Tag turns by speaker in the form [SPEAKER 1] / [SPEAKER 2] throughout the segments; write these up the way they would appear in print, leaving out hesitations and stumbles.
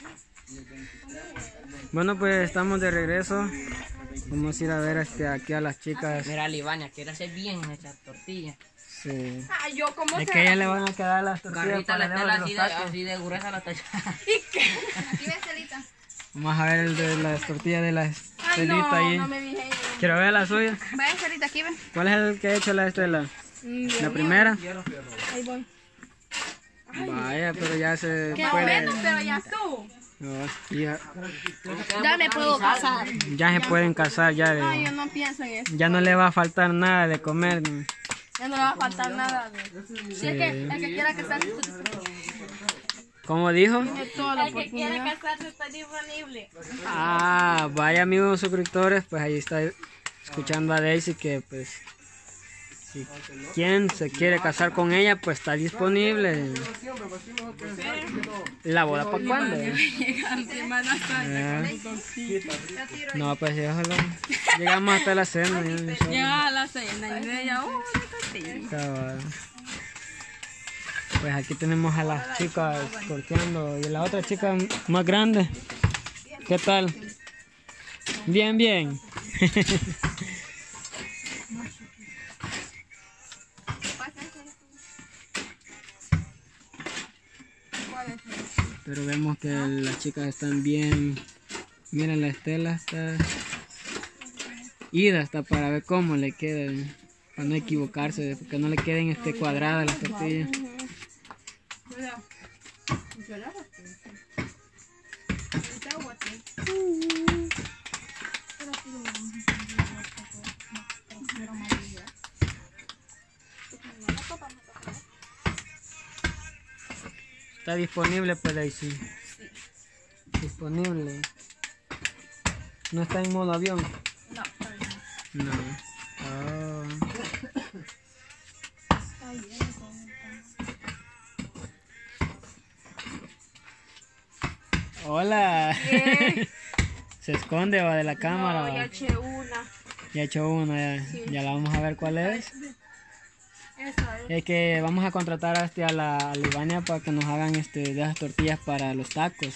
[SPEAKER 1] Bueno, pues estamos de regreso. Vamos a ir a ver aquí a las chicas.
[SPEAKER 2] Mira, Libania, quiere hacer bien esa tortilla.
[SPEAKER 1] Sí.
[SPEAKER 3] Ay, yo como
[SPEAKER 1] Es que a ella le van a quedar las tortillas
[SPEAKER 2] Carrita
[SPEAKER 1] para
[SPEAKER 2] la
[SPEAKER 1] debajo
[SPEAKER 2] estela
[SPEAKER 1] de los tacos.
[SPEAKER 2] así de gruesa la está.
[SPEAKER 3] ¿Y qué? Aquí ves, Celita.
[SPEAKER 1] Vamos a ver el de las tortillas de la
[SPEAKER 3] Ay,
[SPEAKER 1] Estelita ahí.
[SPEAKER 3] no me dije.
[SPEAKER 1] Quiero ver la suya.
[SPEAKER 3] Vaya, Celita, aquí ven.
[SPEAKER 1] ¿Cuál es el que ha hecho la Estela?
[SPEAKER 3] Dios
[SPEAKER 1] ¿La
[SPEAKER 3] mío.
[SPEAKER 1] primera?
[SPEAKER 3] Ahí voy.
[SPEAKER 1] Vaya, pero ya se
[SPEAKER 3] Qué
[SPEAKER 1] puede.
[SPEAKER 3] bueno, pero ya tú.
[SPEAKER 1] No, ya,
[SPEAKER 3] Ya me puedo casar.
[SPEAKER 1] ya se pueden casar, ya,
[SPEAKER 3] Ay, yo no pienso en eso.
[SPEAKER 1] ya no le va a faltar nada de comer. ¿No?
[SPEAKER 3] Ya no le va a faltar nada. Si es que el que quiera casarse,
[SPEAKER 1] ¿Cómo dijo?
[SPEAKER 3] tiene toda la
[SPEAKER 4] El que quiere
[SPEAKER 3] oportunidad.
[SPEAKER 4] casarse está disponible.
[SPEAKER 1] Ah, vaya amigos suscriptores, pues ahí está escuchando a Daisy que pues si quien se quiere casar con ella pues está disponible. ¿La boda para cuándo? No, pues déjalo. Llegamos hasta la cena.
[SPEAKER 3] Ya a las 6:30.
[SPEAKER 1] Cabal. Pues aquí tenemos a las chicas corteando y la otra chica más grande. ¿Qué tal? Bien, bien. Pero vemos que las chicas están bien. Miren, la Estela está ida hasta para ver cómo le queda, para no equivocarse, porque no le queden cuadradas las tortillas. Está disponible, pues Daisy. Disponible. No está en modo avión.
[SPEAKER 3] No,
[SPEAKER 1] No. Ah. Hola. Se esconde, va de la cámara.
[SPEAKER 3] no,
[SPEAKER 1] va.
[SPEAKER 3] ya eché una.
[SPEAKER 1] Ya he hecho una, ya, ya la vamos a ver cuál es.
[SPEAKER 3] Esa es.
[SPEAKER 1] Es que vamos a contratar a la Libania para que nos hagan de esas tortillas para los tacos.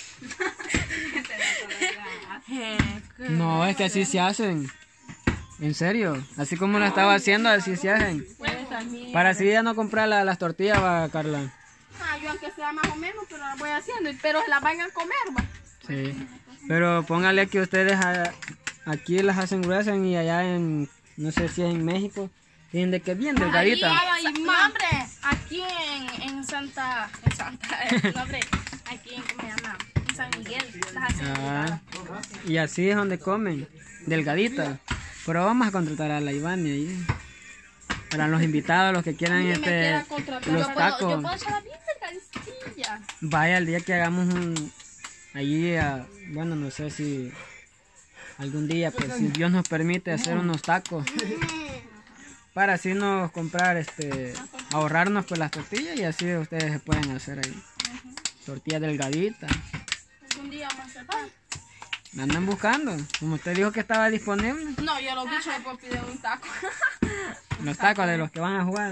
[SPEAKER 1] No, es que así se hacen. En serio, así como lo estaba haciendo, así se hacen. Para así ya no comprar las tortillas, va, Carla.
[SPEAKER 3] Ah, yo aunque sea más o menos, pero las voy haciendo. Pero se las van a comer, va.
[SPEAKER 1] Sí. Pero póngale que ustedes aquí las hacen gruesas y allá en, no sé si es en México, tienen de que bien delgadita.
[SPEAKER 3] No, hombre, aquí en Santa, no, hombre, aquí en, ¿cómo se llama? En San Miguel, las hacen.
[SPEAKER 1] Ah, y así es donde comen, delgadita. Pero vamos a contratar a la Ivania ahí. Para los invitados, los que quieran
[SPEAKER 3] Si me quiera contratar,
[SPEAKER 1] los
[SPEAKER 3] yo
[SPEAKER 1] tacos.
[SPEAKER 3] puedo echarla bien delgadilla.
[SPEAKER 1] Vaya el día que hagamos allí, bueno, no sé si algún día, pues si Dios nos permite hacer unos tacos. Para así nos comprar, ahorrarnos pues las tortillas y así ustedes se pueden hacer ahí. Tortillas delgaditas.
[SPEAKER 3] Un día más tarde.
[SPEAKER 1] ¿Me andan buscando? Como usted dijo que estaba disponible.
[SPEAKER 3] No, yo los bichos me puedo pedir un taco.
[SPEAKER 1] Los tacos de los que van a jugar.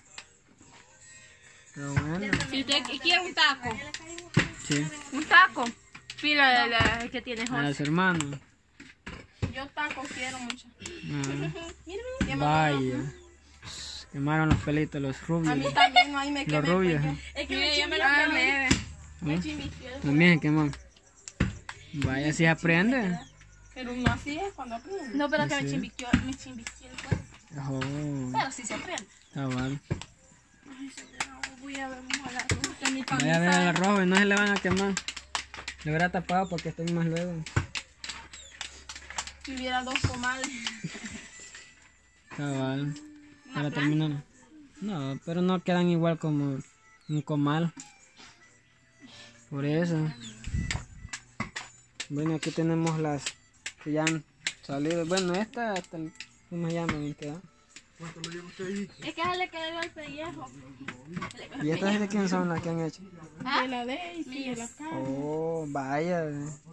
[SPEAKER 1] Pero bueno,
[SPEAKER 3] Si usted quiere un taco,
[SPEAKER 1] sí.
[SPEAKER 3] un taco, pila el que tiene
[SPEAKER 1] A
[SPEAKER 3] Jorge.
[SPEAKER 1] los hermanos.
[SPEAKER 3] Yo tacos quiero mucho.
[SPEAKER 1] Ah, vaya. Quemaron los pelitos, los
[SPEAKER 3] A
[SPEAKER 1] rubios.
[SPEAKER 3] mí también, ahí me
[SPEAKER 1] Los
[SPEAKER 3] quemé.
[SPEAKER 1] rubios.
[SPEAKER 3] pues,
[SPEAKER 4] Es que
[SPEAKER 3] yo-
[SPEAKER 4] me
[SPEAKER 3] yo me lo
[SPEAKER 4] chimbió.
[SPEAKER 3] quemé. Me
[SPEAKER 1] ¿Eh?
[SPEAKER 3] chimbiqueó.
[SPEAKER 1] También se quemó. Vaya, si aprende.
[SPEAKER 3] Pero no así es cuando aprende. No, pero que
[SPEAKER 1] Sí.
[SPEAKER 3] me chimbiqueó el cuerpo.
[SPEAKER 1] Oh,
[SPEAKER 3] Pero sí se aprende.
[SPEAKER 1] está mal.
[SPEAKER 3] Voy a ver más la ruta, mi
[SPEAKER 1] Vaya a ver el arroz y no se le van a quemar. Le hubiera tapado porque estoy más luego.
[SPEAKER 3] Si hubiera dos comales.
[SPEAKER 1] Cabal. Para terminar. No, pero no quedan igual como un comal. Por eso. Bueno, aquí tenemos las que ya han salido. Bueno, esta hasta el, ¿cómo se llama? ¿Qué?
[SPEAKER 4] Es que se le quedó el pellejo.
[SPEAKER 1] ¿Y estas de quién son las que han hecho?
[SPEAKER 3] De la Daisy, de la cara.
[SPEAKER 1] Oh, vaya.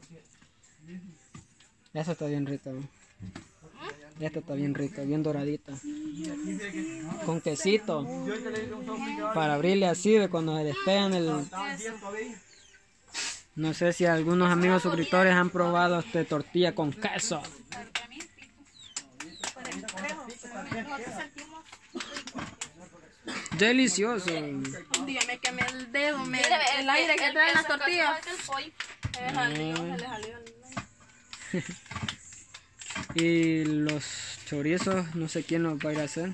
[SPEAKER 1] Esa está bien rica. Esta está bien rica, bien doradita. Con quesito. Para abrirle así de cuando se despegan el... No sé si algunos amigos suscriptores han probado tortilla con queso. Delicioso.
[SPEAKER 3] Un día me quemé el dedo, el aire que traen las tortillas. Se le salió.
[SPEAKER 1] Y los chorizos, no sé quién los va a ir a hacer.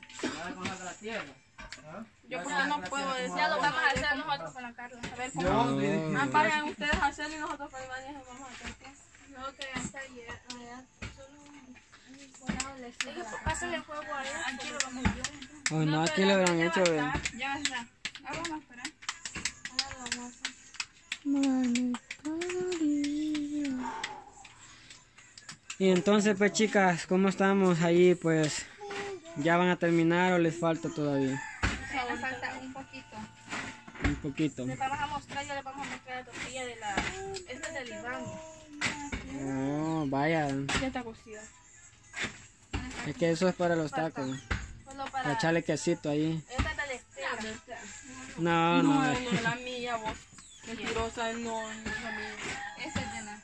[SPEAKER 3] Yo porque no puedo decir.
[SPEAKER 4] Ya lo vamos a hacer nosotros con la Carla.
[SPEAKER 3] A ver cómo. Vayan ustedes a hacer y nosotros con Iván y vamos a hacer.
[SPEAKER 4] No, que hasta ayer, solo un volado les
[SPEAKER 3] Pásale el juego ahí. Aquí lo vamos a hacer.
[SPEAKER 1] Oh, no, aquí lo habrán hecho.
[SPEAKER 3] Ya está. Ahora vamos a esperar.
[SPEAKER 4] Ahora lo vamos a hacer.
[SPEAKER 1] Y entonces pues chicas, ¿cómo estamos ahí? Pues ya van a terminar o les falta todavía
[SPEAKER 4] Le falta un poquito.
[SPEAKER 1] un poquito.
[SPEAKER 3] Les vamos a mostrar, ya les vamos a mostrar la tortilla de la. Esta es del Iván.
[SPEAKER 1] Oh, vaya,
[SPEAKER 3] Ya está cocida.
[SPEAKER 1] es que eso es para los tacos,
[SPEAKER 3] Solo
[SPEAKER 1] para
[SPEAKER 3] para.
[SPEAKER 1] echarle quesito ahí.
[SPEAKER 3] Esta es de la Estela.
[SPEAKER 1] No,
[SPEAKER 3] No,
[SPEAKER 1] no,
[SPEAKER 3] no es la mía, vos. Mentirosa, no es la mía.
[SPEAKER 4] Esta es de la.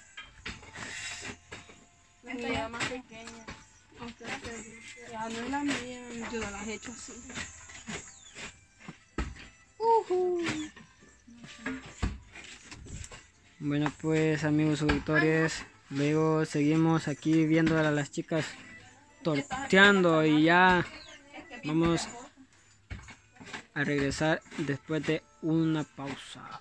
[SPEAKER 3] La mía más pequeña. Ya no es la mía, yo no las he hecho así.
[SPEAKER 1] Bueno pues amigos suscriptores, luego seguimos aquí viendo a las chicas torteando y ya vamos a regresar después de una pausa.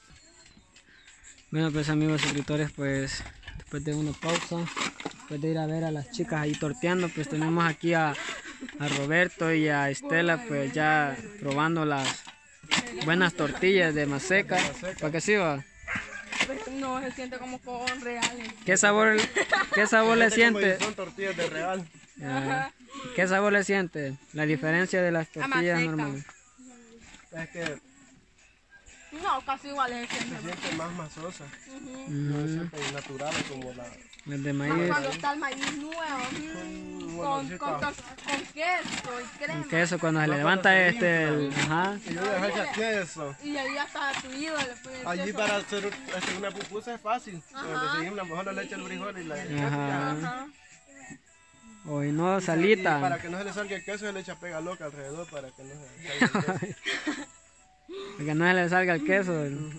[SPEAKER 1] Bueno pues amigos suscriptores, pues después de una pausa, después de ir a ver a las chicas ahí torteando, pues tenemos aquí a Roberto y a Estela pues ya probando las buenas tortillas de maseca. ¿Para qué sí va?
[SPEAKER 3] No, se siente como con reales.
[SPEAKER 1] ¿Qué sabor le siente?
[SPEAKER 5] Son tortillas de real.
[SPEAKER 1] Ah, ¿qué sabor le siente? La diferencia de las tortillas
[SPEAKER 3] maseca.
[SPEAKER 1] normales.
[SPEAKER 5] Es que
[SPEAKER 3] No, casi igual es
[SPEAKER 5] se
[SPEAKER 3] siempre.
[SPEAKER 5] siente más masosa. No
[SPEAKER 1] Ujú.
[SPEAKER 5] se siente natural como la...
[SPEAKER 1] Las de maíz.
[SPEAKER 3] Cuando está el maíz nuevo, con queso y crema.
[SPEAKER 1] Con queso cuando se le levanta ajá.
[SPEAKER 5] Y yo le echo queso.
[SPEAKER 3] Y ahí hasta atuido le ponen
[SPEAKER 5] Allí
[SPEAKER 3] queso.
[SPEAKER 5] para hacer una pupusa es fácil. Cuando seguimos, a lo mejor le echa el frijol y la...
[SPEAKER 1] Ajá.
[SPEAKER 3] Ajá.
[SPEAKER 1] Hoy no,
[SPEAKER 5] Y
[SPEAKER 1] salita.
[SPEAKER 5] para que no se le salga el queso, se le echa pega loca alrededor para que no se salga el queso.
[SPEAKER 1] Para que no se le salga el queso.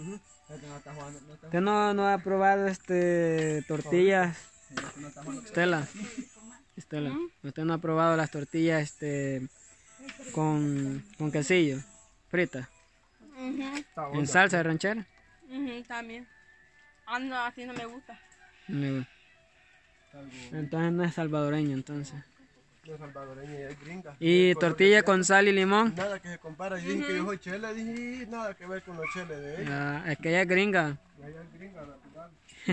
[SPEAKER 1] ¿Usted no ha probado tortillas? Estela. ¿Usted no ha probado las tortillas con quesillo? Fritas.
[SPEAKER 5] Está
[SPEAKER 1] ¿En
[SPEAKER 5] bueno.
[SPEAKER 1] salsa de ranchera?
[SPEAKER 3] También. Ah, no, así no me gusta.
[SPEAKER 1] No. Entonces no es salvadoreño entonces.
[SPEAKER 5] No es salvadoreña, es gringa.
[SPEAKER 1] ¿Y tortilla con sal y limón?
[SPEAKER 5] Nada que se compara. Y dicen que yo soy chele, dije, nada que ver con los cheles de ella.
[SPEAKER 1] Ah, es que ella es gringa.
[SPEAKER 5] Ella es gringa, natural.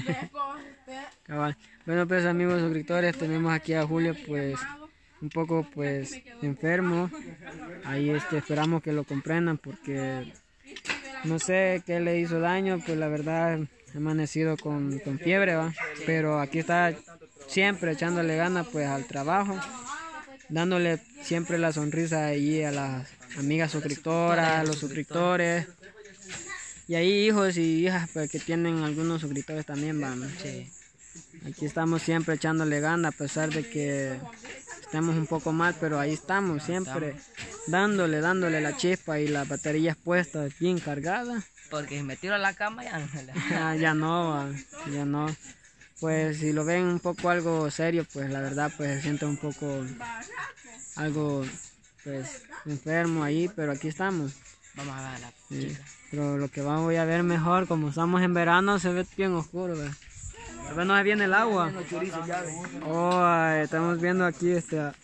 [SPEAKER 1] Cabal. Bueno pues amigos suscriptores, tenemos aquí a Julio pues un poco pues enfermo. Ahí esperamos que lo comprendan porque no sé qué le hizo daño, pues la verdad ha amanecido con fiebre, ¿va? Pero aquí está siempre echándole ganas pues al trabajo, dándole siempre la sonrisa ahí a las amigas suscriptoras, a los suscriptores. Y ahí hijos y hijas pues, que tienen algunos suscriptores también van.
[SPEAKER 2] Sí.
[SPEAKER 1] Aquí estamos siempre echándole ganas a pesar de que estemos un poco mal, pero ahí estamos siempre dándole la chispa y las baterías puestas bien cargadas.
[SPEAKER 2] Porque si me tiro a la cama ya no me la...
[SPEAKER 1] Ya no, ya no. Pues si lo ven un poco algo serio, pues la verdad pues se siente un poco algo pues enfermo ahí, pero aquí estamos.
[SPEAKER 2] Vamos a ver a la
[SPEAKER 1] Sí.
[SPEAKER 2] chica.
[SPEAKER 1] Pero lo que vamos a ver mejor, como estamos en verano, se ve bien oscuro, ¿verdad? Tal vez no se viene el agua. Oh, ay, estamos viendo aquí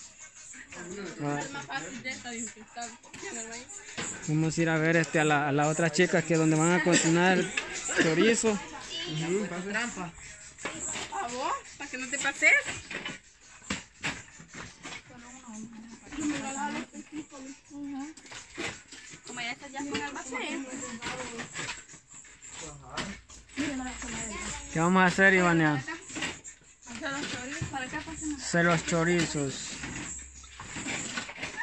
[SPEAKER 1] vamos a ir a ver a la otra chica que donde van a cocinar chorizo.
[SPEAKER 2] Trampa.
[SPEAKER 3] ¿A vos? ¿Para que no te pases? Como ya estás ya con almacén.
[SPEAKER 1] ¿Qué vamos a hacer, Ivania?
[SPEAKER 3] Hacer los chorizos. ¿Para qué pasen?
[SPEAKER 1] Hacer los chorizos.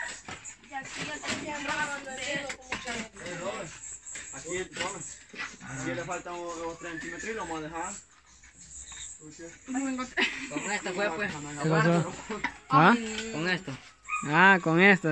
[SPEAKER 3] Y aquí ya te quedan lavando el dedo como que...
[SPEAKER 5] Si le faltan unos 3 centímetros y lo vamos a dejar.
[SPEAKER 2] Con esto fue pues.
[SPEAKER 1] ¿Qué pasó? ¿Ah?
[SPEAKER 2] Con esto.
[SPEAKER 1] Ah, con esto.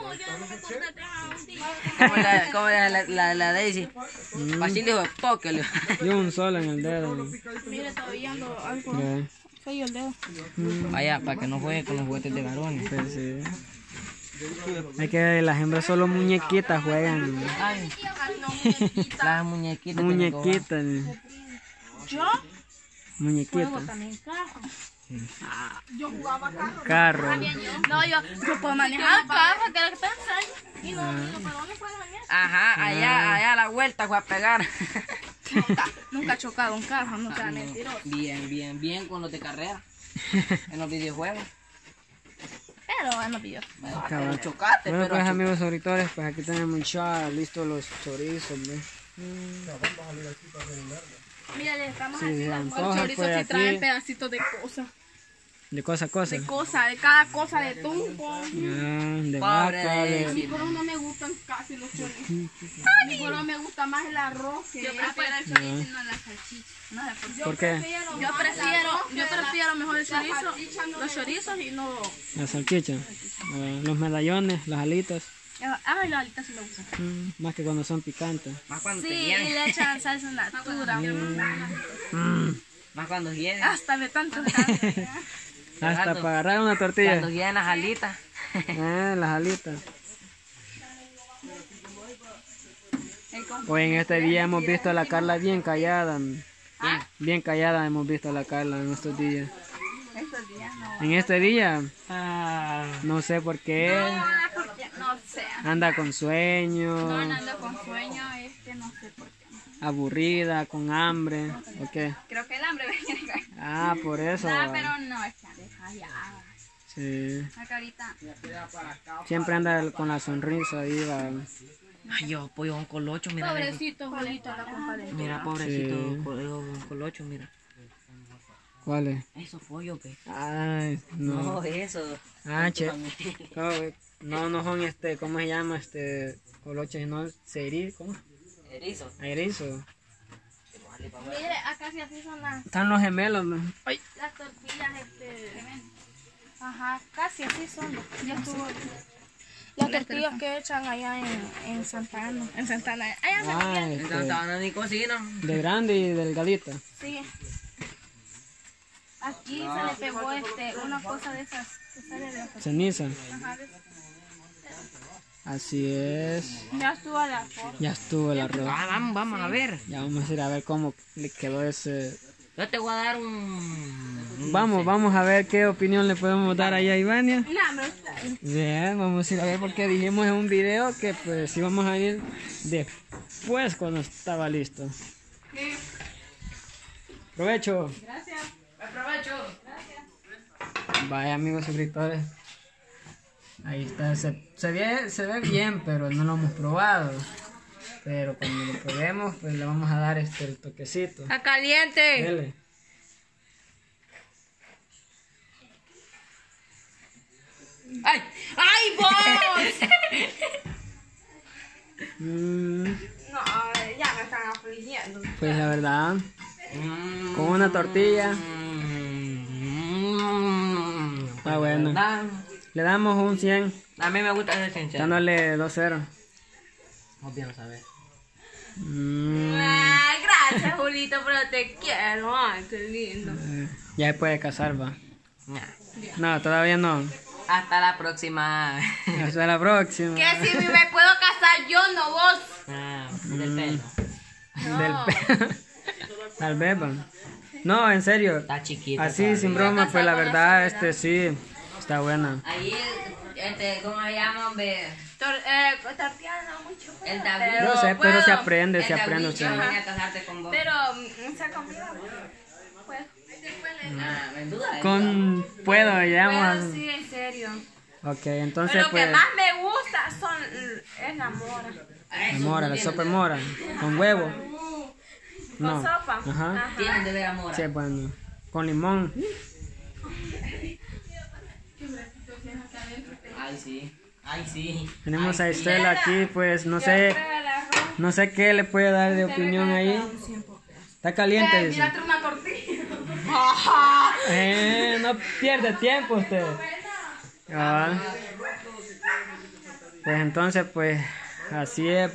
[SPEAKER 2] Como la Daisy. Así le dijo, póquelo.
[SPEAKER 1] Yo un solo en el dedo.
[SPEAKER 3] Mire, todavía ando algo
[SPEAKER 1] Ya.
[SPEAKER 3] feo el dedo.
[SPEAKER 2] Vaya, para que no juegue con los juguetes de varones.
[SPEAKER 1] Pues sí. Es que las hembras solo muñequitas juegan.
[SPEAKER 2] Ay,
[SPEAKER 3] No, muñequita.
[SPEAKER 2] las muñequitas.
[SPEAKER 1] Muñequitas.
[SPEAKER 3] Yo juego
[SPEAKER 1] Muñequitas.
[SPEAKER 3] también carro. Yo jugaba carro.
[SPEAKER 1] Carro.
[SPEAKER 3] No, yo puedo manejar carro, que era que te enseño. Y los varones pueden manejar.
[SPEAKER 2] Ajá, allá a la vuelta fue a pegar.
[SPEAKER 3] Nunca he chocado un carro, no sea mentiroso.
[SPEAKER 2] Bien con los de carrera. En los videojuegos.
[SPEAKER 3] Pero en los videos.
[SPEAKER 1] Cabal.
[SPEAKER 2] Chocaste,
[SPEAKER 1] Bueno,
[SPEAKER 2] pero
[SPEAKER 1] pues amigos auditores, pues aquí tenemos ya listos los chorizos, ¿ve?
[SPEAKER 3] Mira, le estamos
[SPEAKER 1] Sí,
[SPEAKER 3] haciendo
[SPEAKER 1] se
[SPEAKER 3] los
[SPEAKER 1] antoja,
[SPEAKER 3] chorizos
[SPEAKER 1] pues,
[SPEAKER 3] y
[SPEAKER 1] aquí.
[SPEAKER 3] traen pedacitos de cosas.
[SPEAKER 1] De cosa a cosa.
[SPEAKER 3] De cosas, de cada cosa de tumbo.
[SPEAKER 1] De
[SPEAKER 2] Pobre
[SPEAKER 1] vaca,
[SPEAKER 2] de-
[SPEAKER 3] A mí por no me gustan casi los chorizos. A mí por me gusta más el arroz que yo prefiero el chorizo y no la salchicha. No sé por qué.
[SPEAKER 1] ¿Por qué?
[SPEAKER 3] Yo prefiero mejor el chorizo, los chorizos y no...
[SPEAKER 1] La salchicha, los medallones, las alitas.
[SPEAKER 3] Ay, las alitas sí me gustan.
[SPEAKER 1] Más que cuando son picantes.
[SPEAKER 2] más cuando
[SPEAKER 3] Sí,
[SPEAKER 2] te
[SPEAKER 3] y
[SPEAKER 2] vienen.
[SPEAKER 3] le echan salsa natura.
[SPEAKER 2] Más cuando vienen.
[SPEAKER 3] Hasta de tanto.
[SPEAKER 1] Hasta para agarrar una tortilla.
[SPEAKER 2] Cuando vienen las alitas.
[SPEAKER 1] Las alitas. Hoy en este día hemos visto a la Carla bien callada. Bien callada hemos visto a la Carla en estos días.
[SPEAKER 3] Estos días no.
[SPEAKER 1] En este día,
[SPEAKER 2] Ah,
[SPEAKER 1] no sé por qué,
[SPEAKER 3] No sé.
[SPEAKER 1] anda con sueño,
[SPEAKER 3] No ando con sueño, no sé por qué.
[SPEAKER 1] aburrida, con hambre, ¿o qué?
[SPEAKER 3] Creo que el hambre viene de
[SPEAKER 1] Ah, por eso.
[SPEAKER 3] pero no, es que anda ya.
[SPEAKER 1] Sí.
[SPEAKER 3] La carita.
[SPEAKER 1] Siempre anda con la sonrisa ahí, va.
[SPEAKER 2] ay, yo pollo con colocho, mira.
[SPEAKER 3] Pobrecito, Juanito, la compadre.
[SPEAKER 2] Mira, pobrecito,
[SPEAKER 1] Sí.
[SPEAKER 2] pollo con colocho, mira.
[SPEAKER 1] ¿Cuál es?
[SPEAKER 2] Eso pollo, pe.
[SPEAKER 1] Ay, no.
[SPEAKER 2] No, eso.
[SPEAKER 1] Ah, che. No son ¿cómo se llama? Coloches, no, cerí, ¿cómo?
[SPEAKER 2] Erizo.
[SPEAKER 1] Erizo.
[SPEAKER 3] Mire, acá sí así son las
[SPEAKER 1] Están los gemelos, ¿no?
[SPEAKER 3] tortillas, Ajá, casi así son. Ya estuvo. Las tortillas que echan allá en Santa Ana. En Santa Ana. Allá en San
[SPEAKER 1] Ah,
[SPEAKER 3] Miguel.
[SPEAKER 2] En Santa Ana ni cocina.
[SPEAKER 1] de grande y delgadita.
[SPEAKER 3] Sí. Aquí se le pegó una cosa de esas que sale de la
[SPEAKER 1] Ceniza.
[SPEAKER 3] Ajá, de esas.
[SPEAKER 1] Así es.
[SPEAKER 3] Ya estuvo la foto.
[SPEAKER 1] Ya estuvo el arroz.
[SPEAKER 2] Ah, vamos a ver.
[SPEAKER 1] Ya vamos a ir a ver cómo le quedó ese.
[SPEAKER 2] Yo te voy a dar un...
[SPEAKER 1] Vamos a ver qué opinión le podemos dar ahí a Ivania.
[SPEAKER 3] No, me gusta.
[SPEAKER 1] Bien, vamos a ir a ver porque dijimos en un video que pues íbamos a ir después cuando estaba listo. Provecho.
[SPEAKER 3] Gracias.
[SPEAKER 2] Aprovecho.
[SPEAKER 1] Vaya amigos suscriptores. Ahí está, se ve bien, pero no lo hemos probado. Pero cuando lo probemos, pues le vamos a dar el toquecito.
[SPEAKER 3] Está caliente.
[SPEAKER 1] Dele.
[SPEAKER 3] ¡Ay! ¡Ay, vos! No, ya me están afligiendo.
[SPEAKER 1] Pues la verdad, con una tortilla, está bueno. Le damos un 100,
[SPEAKER 2] A mí me gusta ese sincero.
[SPEAKER 1] dándole 2-0.
[SPEAKER 2] Obvio, saber.
[SPEAKER 3] Ay, gracias, Julito, pero te quiero. Ay, qué lindo.
[SPEAKER 1] Ya se puede casar, va. No, todavía no.
[SPEAKER 2] Hasta la próxima.
[SPEAKER 1] Hasta la próxima.
[SPEAKER 3] Que si me puedo casar yo, no vos.
[SPEAKER 2] Del pelo.
[SPEAKER 1] Del Tal vez, va. No, en serio.
[SPEAKER 2] Está chiquito.
[SPEAKER 1] Así, sin broma, pues la verdad, sí, está buena.
[SPEAKER 2] Ahí, ¿cómo se llama, hombre?
[SPEAKER 3] Tortilla no mucho.
[SPEAKER 2] El David.
[SPEAKER 1] Yo sé, pero se aprende,
[SPEAKER 2] El David
[SPEAKER 1] usted.
[SPEAKER 2] venía a casarte con vos.
[SPEAKER 3] Pero, esa comida, pues.
[SPEAKER 2] En duda.
[SPEAKER 1] Puedo, llegamos.
[SPEAKER 3] Pero sí, en serio.
[SPEAKER 1] Ok, entonces
[SPEAKER 3] Pero lo que
[SPEAKER 1] pues.
[SPEAKER 3] más me gusta es la mora.
[SPEAKER 1] La mora, la sopa de mora. Con huevo.
[SPEAKER 3] Con sopa.
[SPEAKER 1] Ajá.
[SPEAKER 2] Tienen de ver amor.
[SPEAKER 1] Sí, bueno. Con limón.
[SPEAKER 2] Ay, sí. Ay, sí.
[SPEAKER 1] Tenemos a Estela aquí, pues no sé. No sé qué le puede dar de opinión ahí. Está caliente, dice.
[SPEAKER 3] Mírate una tortilla.
[SPEAKER 1] No pierde tiempo usted. Ah. Pues entonces, pues así es.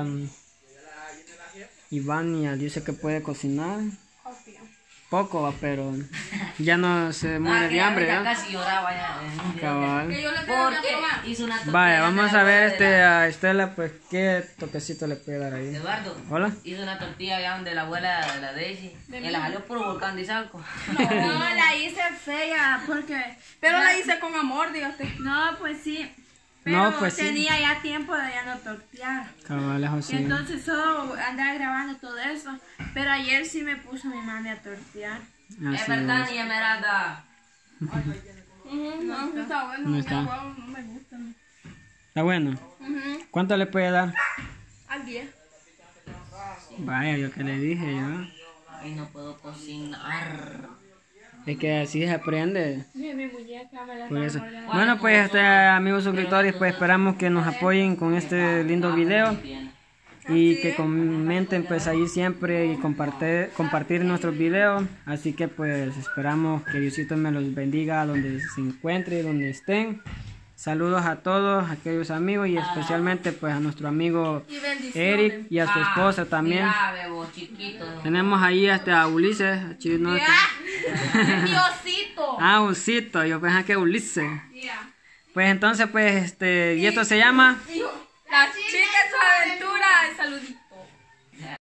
[SPEAKER 1] Ivania dice que puede cocinar. Poco, va, pero ya no se muere de hambre, ¿no?
[SPEAKER 2] Casi lloraba ya.
[SPEAKER 1] Cabal.
[SPEAKER 2] Porque hizo una tortilla.
[SPEAKER 1] Vaya, vamos a ver a Estela, pues qué toquecito le puede dar ahí.
[SPEAKER 2] Eduardo.
[SPEAKER 1] Hola.
[SPEAKER 2] Hizo una tortilla allá donde la abuela de la Daisy. Y la salió puro volcán de Izalco.
[SPEAKER 3] No, la hice fea porque... Pero la hice con amor, dígate.
[SPEAKER 4] No, pues sí. Pero
[SPEAKER 1] No, pues sí.
[SPEAKER 4] tenía ya tiempo de ya no tortear.
[SPEAKER 1] Cabal, eso sí.
[SPEAKER 4] Entonces solo andaba grabando todo eso. Pero ayer sí me puso mi mami a tortear.
[SPEAKER 2] Es
[SPEAKER 1] Así
[SPEAKER 2] verdad,
[SPEAKER 1] es.
[SPEAKER 2] ni Esmeralda.
[SPEAKER 3] No, está bueno.
[SPEAKER 1] No está.
[SPEAKER 3] No me gusta.
[SPEAKER 1] Está bueno. ¿Cuánto le puede dar?
[SPEAKER 3] Al 10.
[SPEAKER 1] Vaya, yo que le dije yo.
[SPEAKER 2] Ay, no puedo cocinar.
[SPEAKER 1] Es que así se aprende.
[SPEAKER 4] Mi muñeca me la
[SPEAKER 1] Por eso.
[SPEAKER 4] estaba mordiendo.
[SPEAKER 1] Bueno, pues amigos suscriptores, pues esperamos que nos apoyen con este lindo video y que comenten pues ahí siempre y compartir nuestros videos. Así que pues esperamos que Diosito me los bendiga donde se encuentre, donde estén. Saludos a todos aquellos amigos y especialmente pues a nuestro amigo
[SPEAKER 3] Y bendiciones.
[SPEAKER 1] Eric y a su esposa también.
[SPEAKER 2] Mira, bebo, chiquito.
[SPEAKER 1] Tenemos ahí hasta a Ulises. Chino,
[SPEAKER 3] Mi osito.
[SPEAKER 1] Usito, yo pensaba que Ulises.
[SPEAKER 3] Mira.
[SPEAKER 1] Pues entonces pues y esto se llama
[SPEAKER 3] Y